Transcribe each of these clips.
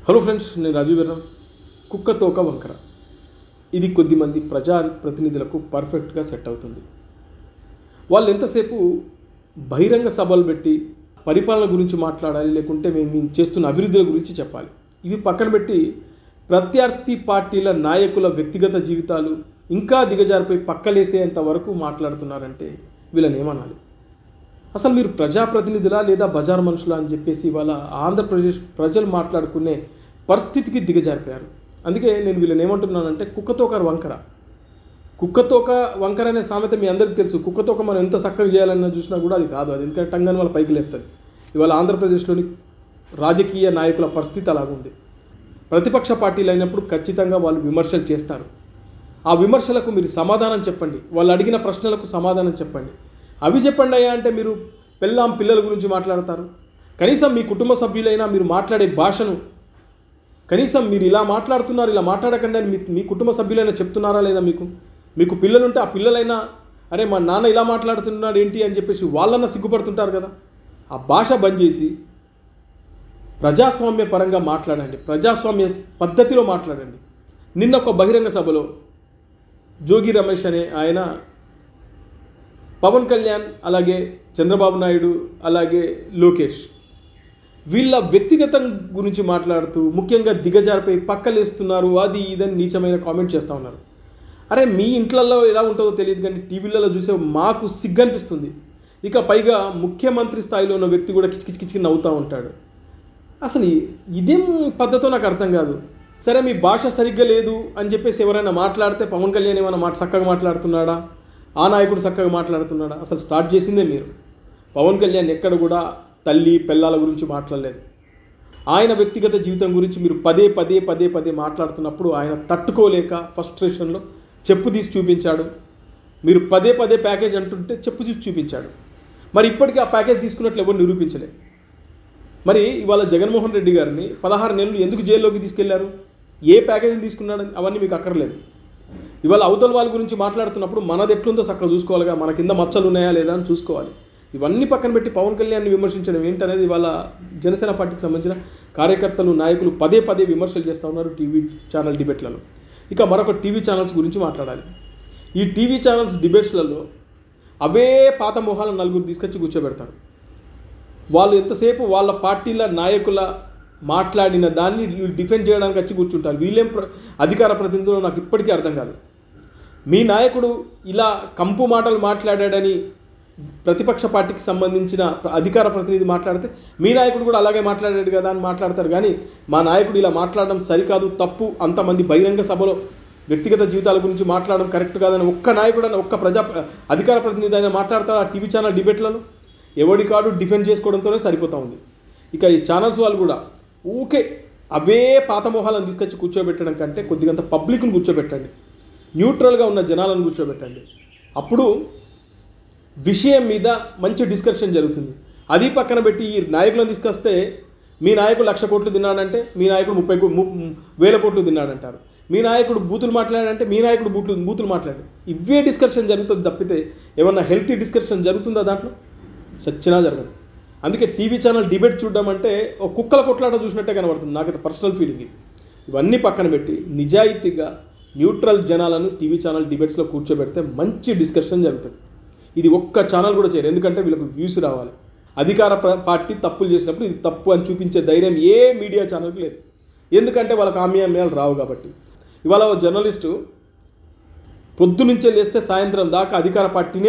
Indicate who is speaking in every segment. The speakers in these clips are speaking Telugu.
Speaker 1: హలో ఫ్రెండ్స్, నేను రాజీవ్ వీర్రామ్. కుక్కతోక వంకర ఇది కొద్దిమంది ప్రజాప్రతినిధులకు పర్ఫెక్ట్గా సెట్ అవుతుంది. వాళ్ళు ఎంతసేపు బహిరంగ సభలు పెట్టి పరిపాలన గురించి మాట్లాడాలి, లేకుంటే మేము చేస్తున్న అభివృద్ధుల గురించి చెప్పాలి. ఇవి పక్కన పెట్టి ప్రత్యర్థి పార్టీల నాయకుల వ్యక్తిగత జీవితాలు ఇంకా దిగజారిపోయి పక్కలేసేంత వరకు మాట్లాడుతున్నారంటే వీళ్ళని ఏమనాలి? అసలు మీరు ప్రజాప్రతినిధులా లేదా బజార్ మనుషులా అని చెప్పేసి ఇవాళ ఆంధ్రప్రదేశ్ ప్రజలు మాట్లాడుకునే పరిస్థితికి దిగజారిపోయారు. అందుకే నేను వీళ్ళని ఏమంటున్నానంటే కుక్కతోక వంకర అనే సామెత మీ అందరికీ తెలుసు. కుక్కతోక మనం ఎంత చక్కగా చేయాలన్నా చూసినా కూడా అది కాదు. అది ఎందుకంటే టంగని వాళ్ళ పైకి లేస్తుంది. ఇవాళ ఆంధ్రప్రదేశ్లోని రాజకీయ నాయకుల పరిస్థితి అలాగుంది. ప్రతిపక్ష పార్టీలు అయినప్పుడు ఖచ్చితంగా వాళ్ళు విమర్శలు చేస్తారు. ఆ విమర్శలకు మీరు సమాధానం చెప్పండి. వాళ్ళు అడిగిన ప్రశ్నలకు సమాధానం చెప్పండి. అవి చెప్పండి అయ్యా అంటే మీరు పిల్లల గురించి మాట్లాడతారు. కనీసం మీ కుటుంబ సభ్యులైనా మీరు మాట్లాడే భాషను కనీసం మీరు ఇలా మాట్లాడుతున్నారు, ఇలా మాట్లాడకండి అని మీ కుటుంబ సభ్యులైనా చెప్తున్నారా లేదా? మీకు పిల్లలుంటే ఆ పిల్లలైనా అరే మా నాన్న ఇలా మాట్లాడుతున్నాడు ఏంటి అని చెప్పేసి వాళ్ళన్నా సిగ్గుపడుతుంటారు కదా. ఆ భాష బంద్ చేసి ప్రజాస్వామ్య పరంగా మాట్లాడండి, ప్రజాస్వామ్య పద్ధతిలో మాట్లాడండి. నిన్న ఒక బహిరంగ సభలో జోగి రమేష్ అనే ఆయన పవన్ కళ్యాణ్, అలాగే చంద్రబాబు నాయుడు, అలాగే లోకేష్ వీళ్ళ వ్యక్తిగతం గురించి మాట్లాడుతూ ముఖ్యంగా దిగజారిపోయి పక్కలేస్తున్నారు, అది ఇదని నీచమైన కామెంట్ చేస్తూ ఉన్నారు. అరే మీ ఇంట్లలో ఎలా ఉంటుందో తెలియదు కానీ టీవీలలో చూసే మాకు సిగ్గు అనిపిస్తుంది. ఇక పైగా ముఖ్యమంత్రి స్థాయిలో ఉన్న వ్యక్తి కూడా కిచకిచకిచకి నవ్వుతూ ఉంటాడు. అసలు ఇదేం పద్ధతో నాకు అర్థం కాదు. సరే మీ భాష సరిగ్గా లేదు అని చెప్పేసి ఎవరైనా మాట్లాడితే పవన్ కళ్యాణ్ ఏమైనా చక్కగా మాట్లాడుతున్నాడా, ఆ నాయకుడు చక్కగా మాట్లాడుతున్నాడా? అసలు స్టార్ట్ చేసిందే మీరు. పవన్ కళ్యాణ్ ఎక్కడ కూడా తల్లి పిల్లల గురించి మాట్లాడలేదు. ఆయన వ్యక్తిగత జీవితం గురించి మీరు పదే మాట్లాడుతున్నప్పుడు ఆయన తట్టుకోలేక ఫ్రస్ట్రేషన్లో చెప్పు తీసి చూపించాడు. మీరు పదే ప్యాకేజ్ అంటుంటే చెప్పు తీసి చూపించాడు. మరి ఇప్పటికీ ఆ ప్యాకేజ్ తీసుకున్నట్లు ఎవరు నిరూపించలే. మరి ఇవాళ జగన్మోహన్ రెడ్డి గారిని 16 నెలలు ఎందుకు జైల్లోకి తీసుకెళ్లారు? ఏ ప్యాకేజీని తీసుకున్నాడని అవన్నీ మీకు అక్కర్లేదు. ఇవాళ అవతల వాళ్ళ గురించి మాట్లాడుతున్నప్పుడు మనది ఎట్లుందో చక్కగా చూసుకోవాలిగా, మన కింద మచ్చలు ఉన్నాయా లేదా అని చూసుకోవాలి. ఇవన్నీ పక్కన పెట్టి పవన్ కళ్యాణ్ని విమర్శించడం ఏంటనేది ఇవాళ జనసేన పార్టీకి సంబంధించిన కార్యకర్తలు, నాయకులు పదే విమర్శలు చేస్తూ ఉన్నారు టీవీ ఛానల్ డిబేట్లలో. ఇక మరొక టీవీ ఛానల్స్ గురించి మాట్లాడాలి. ఈ టీవీ ఛానల్స్ డిబేట్స్లలో అవే పాత మొహాల నలుగురు తీసుకొచ్చి కూర్చోబెడతారు. వాళ్ళు ఎంతసేపు వాళ్ళ పార్టీల నాయకుల మాట్లాడిన దాన్ని డిఫెండ్ చేయడానికి వచ్చి కూర్చుంటారు. వీళ్ళేం అధికార ప్రతినిధులు నాకు ఇప్పటికీ అర్థం కాదు. మీ నాయకుడు ఇలా కంపు మాటలు మాట్లాడాడని ప్రతిపక్ష పార్టీకి సంబంధించిన అధికార ప్రతినిధి మాట్లాడితే మీ నాయకుడు కూడా అలాగే మాట్లాడాడు కదా అని మాట్లాడతారు. కానీ మా నాయకుడు ఇలా మాట్లాడడం సరికాదు, తప్పు, అంతమంది బహిరంగ సభలో వ్యక్తిగత జీవితాల గురించి మాట్లాడడం కరెక్ట్ కాదని ఒక్క నాయకుడు అని ఒక్క అధికార ప్రతినిధి అయినా మాట్లాడతారు ఆ టీవీ ఛానల్ డిబేట్లలో. ఎవడి కాడు డిఫెండ్ చేసుకోవడంతోనే సరిపోతూ ఉంది. ఇక ఈ ఛానల్స్ వాళ్ళు కూడా ఊకే అవే పాత మొహాలను తీసుకొచ్చి కూర్చోబెట్టడం కంటే కొద్దిగంత పబ్లిక్ను కూర్చోబెట్టండి, న్యూట్రల్గా ఉన్న జనాలను కూర్చోబెట్టండి. అప్పుడు విషయం మీద మంచి డిస్కషన్ జరుగుతుంది. అది పక్కన పెట్టి ఈ నాయకులను తీసుకొస్తే మీ నాయకుడు 1,00,000 కోట్లు తిన్నాడంటే మీ నాయకుడు 30,000 కోట్లు తిన్నాడంటారు. మీ నాయకుడు బూతులు మాట్లాడాడంటే మీ నాయకుడు బూతులు మాట్లాడాడు. ఇవే డిస్కషన్ జరుగుతుంది తప్పితే ఏమన్నా హెల్తీ డిస్కషన్ జరుగుతుందా దాంట్లో? సచ్చినా జరగదు. అందుకే టీవీ ఛానల్ డిబేట్ చూడడం అంటే ఒక కుక్కల కొట్లాట చూసినట్టే కనబడుతుంది. నాకైతే పర్సనల్ ఫీలింగ్ ఇది. ఇవన్నీ పక్కన పెట్టి నిజాయితీగా న్యూట్రల్ జనాలను టీవీ ఛానల్ డిబేట్స్లో కూర్చోబెడితే మంచి డిస్కషన్ జరుగుతుంది. ఇది ఒక్క ఛానల్ కూడా చేయరు. ఎందుకంటే వీళ్ళకు వ్యూస్ రావాలి. అధికార పార్టీ తప్పులు చేసినప్పుడు ఇది తప్పు అని చూపించే ధైర్యం ఏ మీడియా ఛానల్కి లేదు. ఎందుకంటే వాళ్ళకి ఆమ్యామ్యాలు రావు కాబట్టి. ఇవాళ జర్నలిస్టు పొద్దునుంచే లేస్తే సాయంత్రం దాకా అధికార పార్టీనే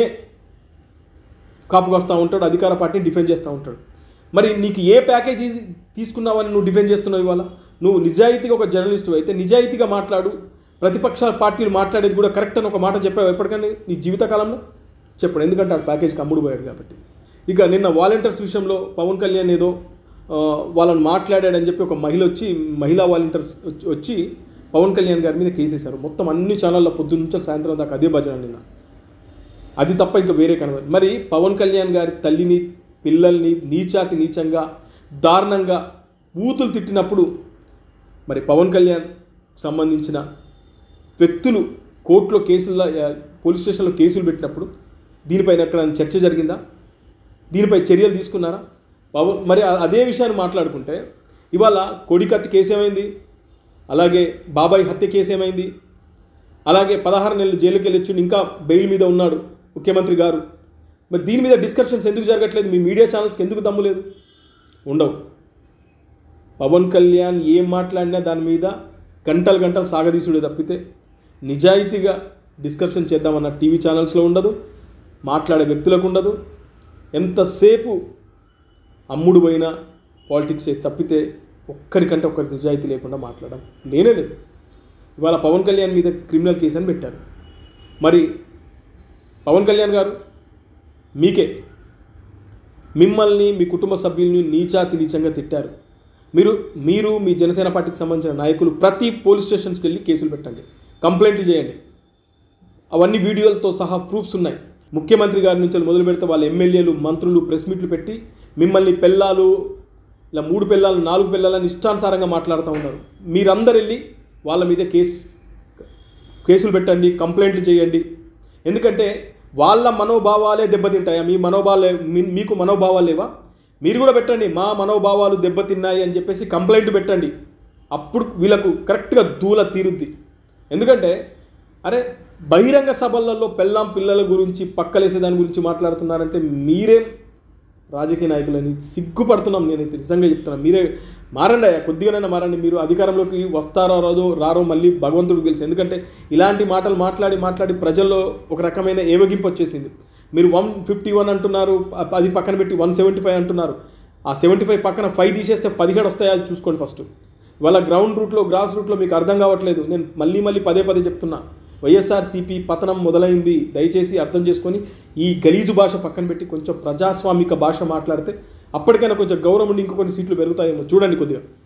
Speaker 1: కాపుకొస్తూ ఉంటాడు, అధికార పార్టీని డిఫెండ్ చేస్తూ ఉంటాడు. మరి నీకు ఏ ప్యాకేజీ తీసుకున్నావని నువ్వు డిఫెండ్ చేస్తున్నావు? ఇవాళ నువ్వు నిజాయితీగా ఒక జర్నలిస్టు అయితే నిజాయితీగా మాట్లాడు. ప్రతిపక్ష పార్టీలు మాట్లాడేది కూడా కరెక్ట్ అని ఒక మాట చెప్పావు ఎప్పటికన్నా నీ జీవితకాలంలో? చెప్పడు. ఎందుకంటే ఆ ప్యాకేజీకి అమ్ముడు పోయాడు కాబట్టి. ఇక నిన్న వాలంటీర్స్ విషయంలో పవన్ కళ్యాణ్ ఏదో వాళ్ళని మాట్లాడాడని చెప్పి ఒక మహిళా వాలంటీర్స్ వచ్చి పవన్ కళ్యాణ్ గారి మీద కేసేశారు. మొత్తం అన్ని ఛానళ్ళ పొద్దున్న నుంచి సాయంత్రం దాకా అదే భజన నిన్న. అది తప్ప ఇంకా వేరే కనబడదు. మరి పవన్ కళ్యాణ్ గారి తల్లిని, పిల్లల్ని నీచంగా దారుణంగా బూతులు తిట్టినప్పుడు మరి పవన్ కళ్యాణ్ సంబంధించిన వ్యక్తులు కోర్టులో పోలీస్ స్టేషన్లో కేసులు పెట్టినప్పుడు దీనిపైన ఎక్కడ చర్చ జరిగిందా? దీనిపై చర్యలు తీసుకున్నారా? మరి అదే విషయాన్ని మాట్లాడుకుంటే ఇవాళ కోడికత్తి కేసు ఏమైంది, అలాగే బాబాయ్ హత్య కేసు ఏమైంది, అలాగే 16 నెలలు జైలుకి వెళ్ళొచ్చు ఇంకా బెయిల్ మీద ఉన్నాడు ముఖ్యమంత్రి గారు. మరి దీని మీద డిస్కషన్స్ ఎందుకు జరగట్లేదు? మీ మీడియా ఛానల్స్కి ఎందుకు దమ్ము లేదు? ఉండవు. పవన్ కళ్యాణ్ ఏం మాట్లాడినా దాని మీద గంటలు గంటలు సాగదీసుడే తప్పితే నిజాయితీగా డిస్కషన్ చేద్దామన్న టీవీ ఛానల్స్లో ఉండదు, మాట్లాడే వ్యక్తులకు ఉండదు. ఎంతసేపు అమ్ముడు పోయిన పాలిటిక్సే తప్పితే ఒక్కరికంటే ఒక్కరికి నిజాయితీ లేకుండా మాట్లాడడం లేనే లేదు. ఇవాళ పవన్ కళ్యాణ్ మీద క్రిమినల్ కేసు అని పెట్టారు. మరి పవన్ కళ్యాణ్ గారు మిమ్మల్ని మీ కుటుంబ సభ్యుల్ని నీచంగా తిట్టారు. మీరు మీ జనసేన పార్టీకి సంబంధించిన నాయకులు ప్రతి పోలీస్ స్టేషన్స్కి వెళ్ళి కేసులు పెట్టండి, కంప్లైంట్లు చేయండి. అవన్నీ వీడియోలతో సహా ప్రూఫ్స్ ఉన్నాయి. ముఖ్యమంత్రి గారి నుంచి మొదలు పెడితే వాళ్ళ ఎమ్మెల్యేలు, మంత్రులు ప్రెస్ మీట్లు పెట్టి మిమ్మల్ని పెళ్ళాలు, ఇలా 3 పెళ్ళాలు 4 పెళ్ళాలని ఇష్టానుసారంగా మాట్లాడుతూ ఉన్నారు. మీరందరు వెళ్ళి వాళ్ళ మీద కేసులు పెట్టండి, కంప్లైంట్లు చేయండి. ఎందుకంటే వాళ్ళ మనోభావాలే దెబ్బతింటాయా? మీకు మనోభావాలు లేవా? మీరు కూడా పెట్టండి, మా మనోభావాలు దెబ్బతిన్నాయి అని చెప్పేసి కంప్లైంట్ పెట్టండి. అప్పుడు వీళ్ళకు కరెక్ట్గా దూల తీరుద్ది. ఎందుకంటే అరే బహిరంగ సభలలో పిల్లల గురించి పక్కలేసే దాని గురించి మాట్లాడుతున్నారంటే మీరేం రాజకీయ నాయకులని సిగ్గుపడుతున్నాం. నేనైతే నిజంగా చెప్తున్నాను, మీరే మారండి, కొద్దిగానైనా మారండి. మీరు అధికారంలోకి వస్తారో రారో మళ్ళీ భగవంతుడికి తెలుసు. ఎందుకంటే ఇలాంటి మాటలు మాట్లాడి ప్రజల్లో ఒక రకమైన ఏవగింపు వచ్చేసింది. మీరు 151 అంటున్నారు, అది పక్కన పెట్టి 175 అంటున్నారు. ఆ 75 పక్కన 5 తీసేస్తే 17 వస్తాయా అది చూసుకోండి ఫస్ట్. ఇవాళ గ్రాస్ రూట్లో మీకు అర్థం కావట్లేదు. నేను మళ్ళీ పదే చెప్తున్నా, వైఎస్ఆర్సీపీ పతనం మొదలైంది. దయచేసి అర్థం చేసుకొని ఈ గలీజు భాష పక్కన పెట్టి కొంచెం ప్రజాస్వామిక భాష మాట్లాడితే అప్పటికైనా కొంచెం గౌరవం ఉండి ఇంకొన్ని సీట్లు పెరుగుతాయేమో చూడండి కొద్దిగా.